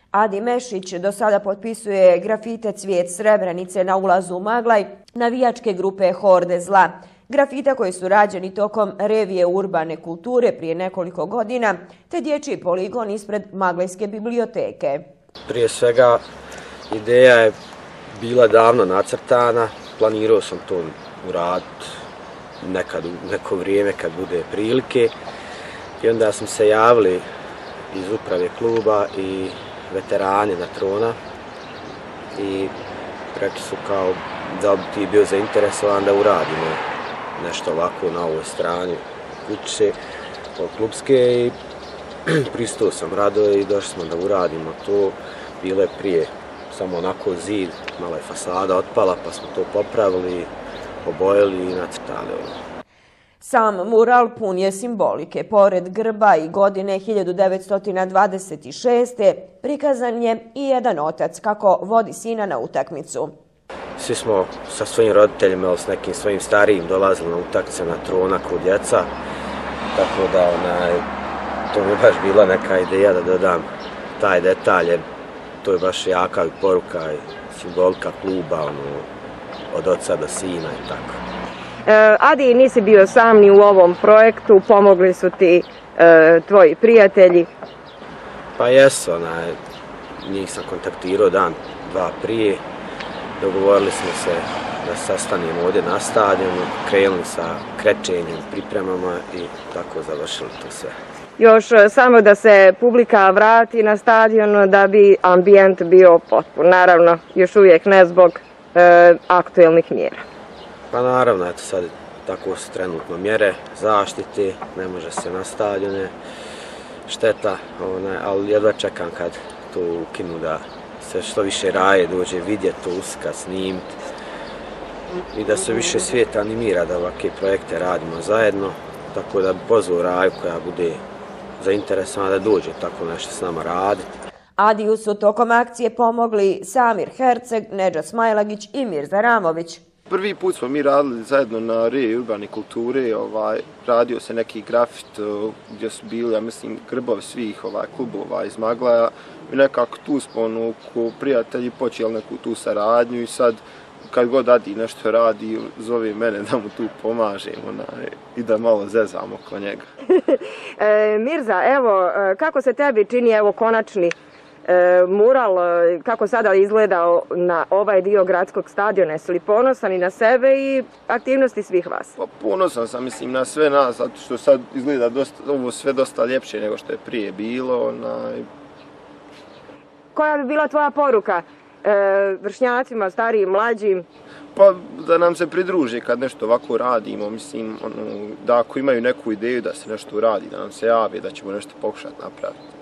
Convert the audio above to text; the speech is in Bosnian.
Adi Mešić do sada potpisuje grafite Cvijet Srebrenice na ulazu u Maglaj navijačke grupe Horde zla. Grafita koji su rađeni tokom revije urbane kulture prije nekoliko godina, te dječji poligon ispred Maglajske biblioteke. Prije svega, ideja je bila davno nacrtana, planirao sam to uraditi nekad u neko vrijeme kad bude prilike i onda smo se javili iz uprave kluba i veterani na Trona i rekli su kao da bi ti bio zainteresovan da uradimo nešto ovako na ovoj strani kuće klubske i pristao sam rado i došli smo da uradimo to. Bilo je prije samo onako zid, mala je fasada otpala pa smo to popravili, obojili i nacrtali ovo. Sam mural pun je simbolike. Pored grba i godine 1926. prikazan je i jedan otac kako vodi sina na utakmicu. Svi smo sa svojim roditeljima ili s nekim svojim starijim dolazili na utakmice na Trona kod djeca, tako da to mi je baš bila neka ideja da dodam taj detalj, jer to je baš jaka poruka i simbolika kluba od oca do sina i tako. Adi, nisi bio sam ni u ovom projektu, pomogli su ti tvoji prijatelji. Pa jesu, njih sam kontaktirao dan, dva prije. Dogovorili smo se da sastanemo ovdje na stadionu, krenuli sa krečenjem, pripremama i tako završili to sve. Još samo da se publika vrati na stadion da bi ambijent bio potpun. Naravno, još uvijek ne zbog aktuelnih mjera. Pa naravno, eto sad tako su trenutno mjere zaštite, ne može se na stadione, šteta, ali jedva čekam kad to ukinu da se što više raje dođe vidjeti to, uskat, snimiti i da se više svijeta animira da ovakve projekte radimo zajedno, tako da bi pozvao Raju koja bude zainteresovana da dođe tako nešto s nama raditi. Adiju su tokom akcije pomogli Samir Herceg, Nedža Smajlagić i Mirza Ramović. Prvi put smo mi radili zajedno na reji urbane kulture, radio se neki grafit gdje su bili, ja mislim, grbovi svih klubova iz Maglaja i nekako tu smo ko prijatelji počeli neku tu saradnju i sad kad god Adi nešto radi, zove mene da mu tu pomažem i da malo zezamo oko njega. Mirza, evo, kako se tebi čini evo konačni mural, kako sada izgleda na ovaj dio gradskog stadiona? Jesi li ponosan i na sebe i aktivnosti svih vas? Pa ponosan sam, mislim, na sve nas, zato što sad izgleda ovo sve dosta ljepše nego što je prije bilo. Koja bi bila tvoja poruka vršnjacima, starijim, mlađim? Pa da nam se pridruže kad nešto ovako radimo, mislim, da ako imaju neku ideju da se nešto uradi, da nam se jave, da ćemo nešto pokušati napraviti.